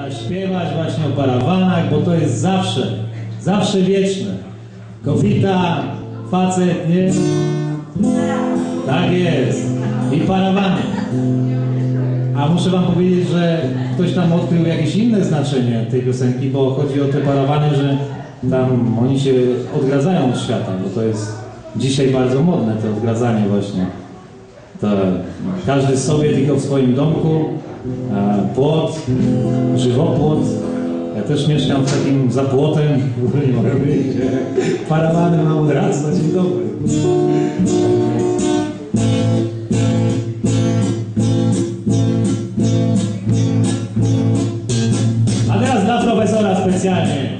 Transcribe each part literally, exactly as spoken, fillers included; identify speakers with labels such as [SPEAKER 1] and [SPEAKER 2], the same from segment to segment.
[SPEAKER 1] śpiewać właśnie o parawanach, bo to jest zawsze, zawsze wieczne. Kobieta, facet, nie? Tak jest. I parawany. A muszę wam powiedzieć, że ktoś tam odkrył jakieś inne znaczenie tej piosenki, bo chodzi o te parawany, że tam oni się odgradzają od świata, bo to jest dzisiaj bardzo modne, to odgradzanie właśnie. To każdy sobie tylko w swoim domku, płot, żywopłot. Ja też mieszkam w takim za płotem, w ogóle nie mogę powiedzieć, parawany mam od razu, na dzień dobry. A teraz dla profesora specjalnie.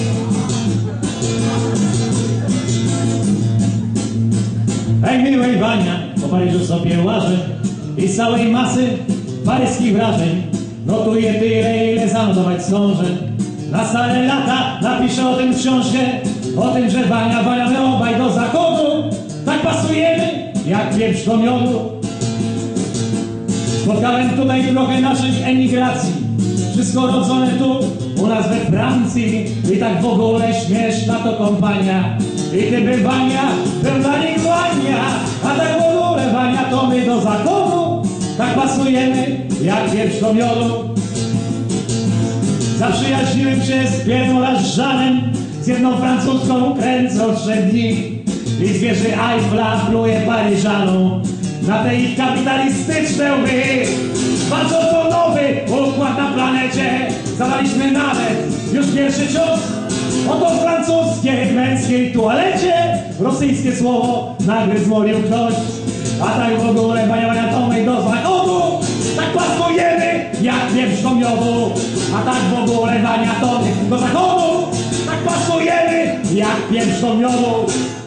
[SPEAKER 1] Hej, miłej Wania, po Paryżu sobie łażę i z całej masy paryskich wrażeń notuję tyle, ile zanotować zdążę. Na stare lata napiszę o tym książkę, o tym, że Wania, Wania, my obaj do zachodu tak pasujemy, jak pieprz do miodu. Spotkałem tutaj trochę naszych emigracji, wszystko rodzone tu, u nas we Francji. I tak w ogóle śmieszna to kompania. I gdyby Wania był dla nich Wania, a tak w ogóle Wania to my do zachodu tak pasujemy, jak pieprz do miodu. Zaprzyjaźniłem się z Pierre z Żanem, z jedną francuską kręcę od trzech dni. I z wieży Eiffla pluje Paryżanom na te ich kapitalistyczne łby. Patrz, oto nowy układ na planecie, zadaliśmy nawet już pierwszy cios. Oto w francuskiej męskiej toalecie rosyjskie słowo nagle zmolił ktoś. A tak w ogóle Wania, Wania to my do zachodu tak pasujemy, jak pieprz do miodu. A tak w ogóle Wania to my do zachodu tak pasujemy, jak pieprz do miodu.